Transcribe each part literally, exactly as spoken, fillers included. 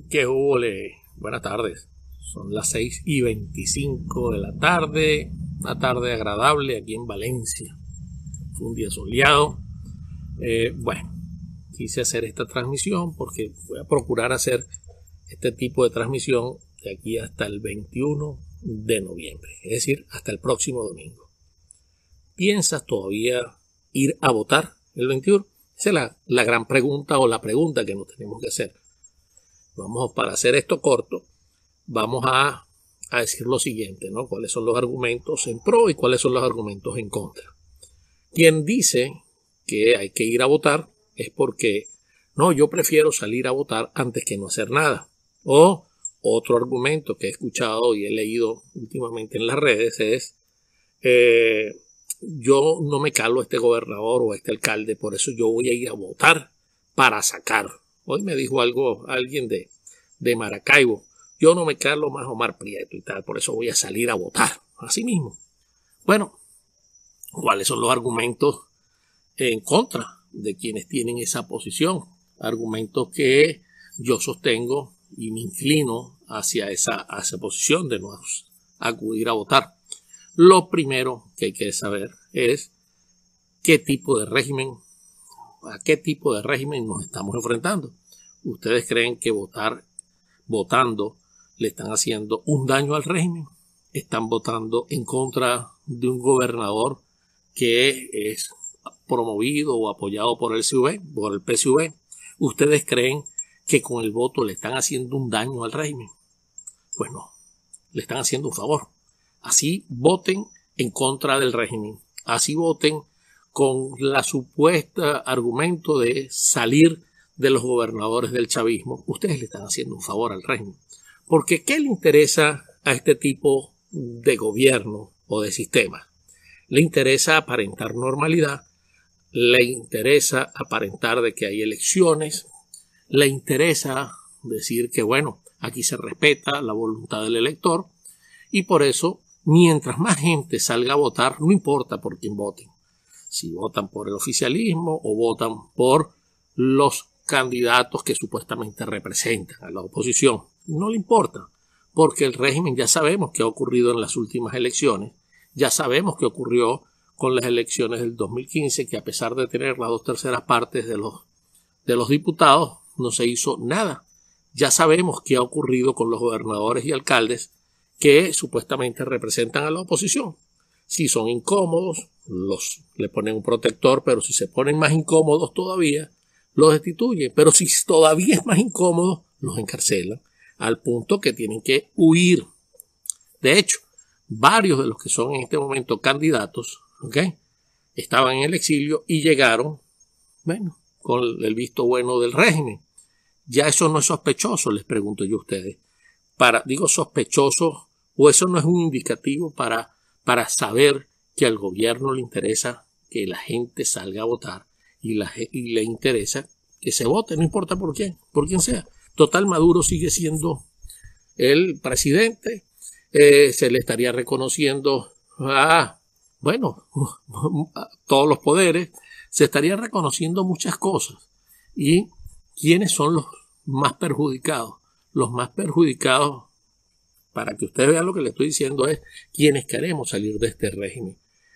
¿Qué hubo? Le? Buenas tardes. Son las seis y veinticinco de la tarde. Una tarde agradable aquí en Valencia. Fue un día soleado. Eh, bueno, quise hacer esta transmisión porque voy a procurar hacer este tipo de transmisión de aquí hasta el veintiuno de noviembre. Es decir, hasta el próximo domingo. ¿Piensas todavía ir a votar el veintiuno? Esa es la, la gran pregunta o la pregunta que nos tenemos que hacer. Vamos, para hacer esto corto, vamos a, a decir lo siguiente, ¿no? ¿Cuáles son los argumentos en pro y cuáles son los argumentos en contra? Quien dice que hay que ir a votar es porque, no, yo prefiero salir a votar antes que no hacer nada. O otro argumento que he escuchado y he leído últimamente en las redes es, eh, yo no me calo a este gobernador o a este alcalde, por eso yo voy a ir a votar para sacar. Hoy me dijo algo alguien de, de Maracaibo. Yo no me calo más Omar Prieto y tal, por eso voy a salir a votar. Así mismo. Bueno, ¿cuáles son los argumentos en contra de quienes tienen esa posición? Argumentos que yo sostengo y me inclino hacia esa, hacia esa posición de no acudir a votar. Lo primero que hay que saber es qué tipo de régimen, a qué tipo de régimen nos estamos enfrentando. ¿Ustedes creen que votar, votando, le están haciendo un daño al régimen? ¿Están votando en contra de un gobernador que es promovido o apoyado por el C V, por el P S V? ¿Ustedes creen que con el voto le están haciendo un daño al régimen? Pues no, le están haciendo un favor. Así voten en contra del régimen, así voten con la supuesta argumento de salir de los gobernadores del chavismo, ustedes le están haciendo un favor al régimen. Porque ¿qué le interesa a este tipo de gobierno o de sistema? Le interesa aparentar normalidad, le interesa aparentar de que hay elecciones, le interesa decir que, bueno, aquí se respeta la voluntad del elector y por eso, mientras más gente salga a votar, no importa por quién voten. Si votan por el oficialismo o votan por los candidatos que supuestamente representan a la oposición. No le importa, porque el régimen ya sabemos qué ha ocurrido en las últimas elecciones, ya sabemos qué ocurrió con las elecciones del dos mil quince, que a pesar de tener las dos terceras partes de los, de los diputados, no se hizo nada. Ya sabemos qué ha ocurrido con los gobernadores y alcaldes que supuestamente representan a la oposición. Si son incómodos, los, le ponen un protector, pero si se ponen más incómodos todavía, los destituyen. Pero si todavía es más incómodo, los encarcelan al punto que tienen que huir. De hecho, varios de los que son en este momento candidatos, ¿okay?, estaban en el exilio y llegaron, bueno, con el visto bueno del régimen. Ya eso no es sospechoso, les pregunto yo a ustedes. Para, digo sospechoso, o eso no es un indicativo para, para saber que al gobierno le interesa que la gente salga a votar y, la, y le interesa que se vote, no importa por quién, por quién sea. Total, Maduro sigue siendo el presidente, eh, se le estaría reconociendo a, bueno, a todos los poderes, se estaría reconociendo muchas cosas. ¿Y quiénes son los más perjudicados? Los más perjudicados, para que ustedes vean lo que les estoy diciendo, es quienes queremos salir de este régimen,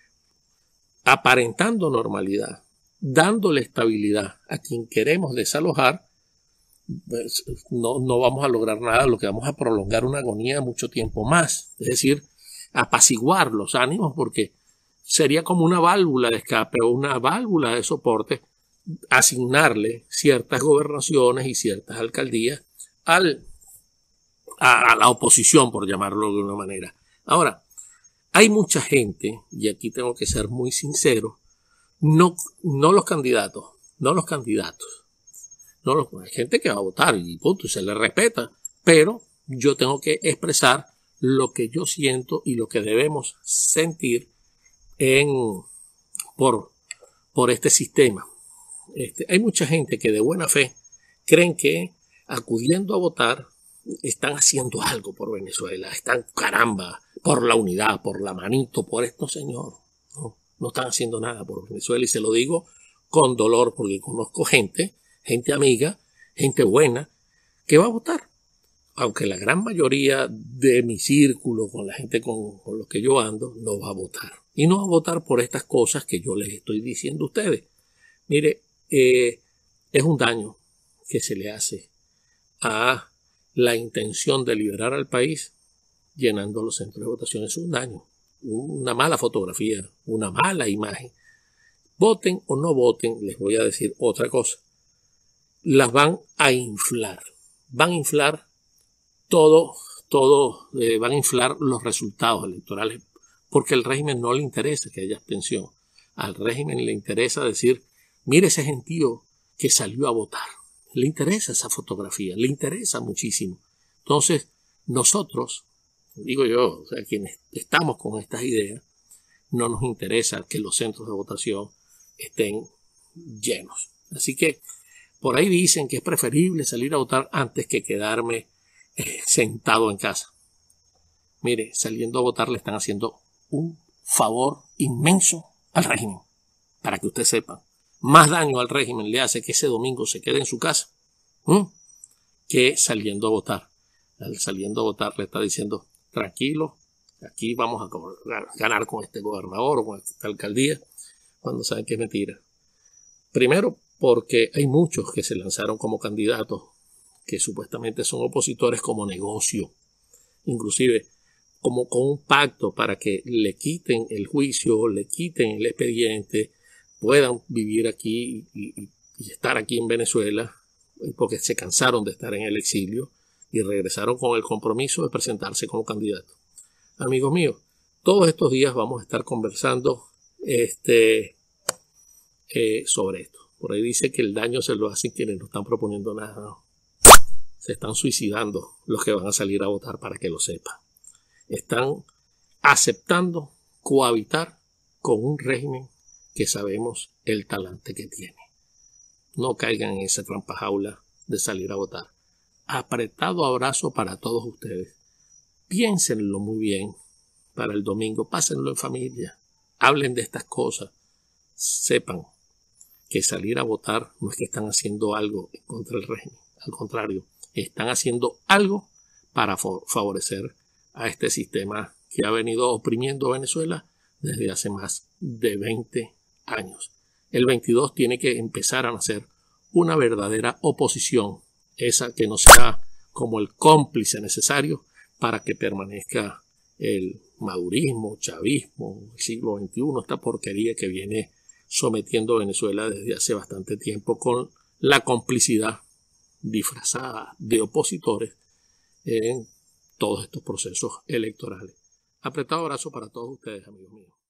aparentando normalidad, dándole estabilidad a quien queremos desalojar. Pues no, no vamos a lograr nada, lo que vamos a prolongar una agonía mucho tiempo más, es decir, apaciguar los ánimos, porque sería como una válvula de escape o una válvula de soporte asignarle ciertas gobernaciones y ciertas alcaldías al, a, a la oposición, por llamarlo de una manera. Ahora, hay mucha gente, y aquí tengo que ser muy sincero, no, no los candidatos, no los candidatos, no los, hay gente que va a votar y punto, y se le respeta, pero yo tengo que expresar lo que yo siento y lo que debemos sentir en, por, por este sistema. Este, hay mucha gente que de buena fe creen que acudiendo a votar están haciendo algo por Venezuela, están, caramba, por la unidad, por la manito, por esto, señor. No, no están haciendo nada por Venezuela y se lo digo con dolor porque conozco gente, gente amiga, gente buena, que va a votar. aunque la gran mayoría de mi círculo, con la gente con, con los que yo ando, no va a votar. Y no va a votar por estas cosas que yo les estoy diciendo a ustedes. Mire, eh, es un daño que se le hace a la intención de liberar al país llenando los centros de votación. Es un daño, una mala fotografía, una mala imagen. Voten o no voten, les voy a decir otra cosa. Las van a inflar. Van a inflar todo, todo, eh, van a inflar los resultados electorales, porque al régimen no le interesa que haya abstención. Al régimen le interesa decir, mire ese gentío que salió a votar. Le interesa esa fotografía, le interesa muchísimo. Entonces, nosotros, digo yo, o sea, quienes estamos con estas ideas, no nos interesa que los centros de votación estén llenos. Así que por ahí dicen que es preferible salir a votar antes que quedarme eh, sentado en casa. Mire, saliendo a votar le están haciendo un favor inmenso al régimen. Para que usted sepa, más daño al régimen le hace que ese domingo se quede en su casa ¿eh? que saliendo a votar. Al saliendo a votar le está diciendo, tranquilo, aquí vamos a ganar con este gobernador o con esta alcaldía, cuando saben que es mentira. Primero, porque hay muchos que se lanzaron como candidatos que supuestamente son opositores como negocio, inclusive como con un pacto para que le quiten el juicio, le quiten el expediente, puedan vivir aquí y, y, y estar aquí en Venezuela, porque se cansaron de estar en el exilio y regresaron con el compromiso de presentarse como candidato. Amigos míos, todos estos días vamos a estar conversando este, eh, sobre esto. Por ahí dice que el daño se lo hacen quienes no están proponiendo nada. No. Se están suicidando los que van a salir a votar, para que lo sepan. Están aceptando cohabitar con un régimen que sabemos el talante que tiene. No caigan en esa trampa jaula de salir a votar. Apretado abrazo para todos ustedes. Piénsenlo muy bien para el domingo. Pásenlo en familia. Hablen de estas cosas. Sepan que salir a votar no es que están haciendo algo en contra del régimen. Al contrario, están haciendo algo para favorecer a este sistema que ha venido oprimiendo a Venezuela desde hace más de veinte años. El veintidós tiene que empezar a nacer una verdadera oposición, esa que no sea como el cómplice necesario para que permanezca el madurismo, chavismo, el siglo veintiuno, esta porquería que viene sometiendo a Venezuela desde hace bastante tiempo con la complicidad disfrazada de opositores en todos estos procesos electorales. Apretado abrazo para todos ustedes, amigos míos.